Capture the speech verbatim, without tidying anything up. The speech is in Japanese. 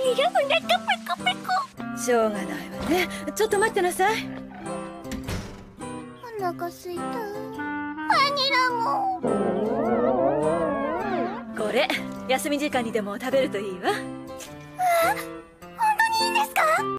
ニラお腹ペコペコ。 しょうがないわね。ちょっと待ってなさい。 お腹すいた。バニラも。 これ休み時間にでも食べるといいわ。 あ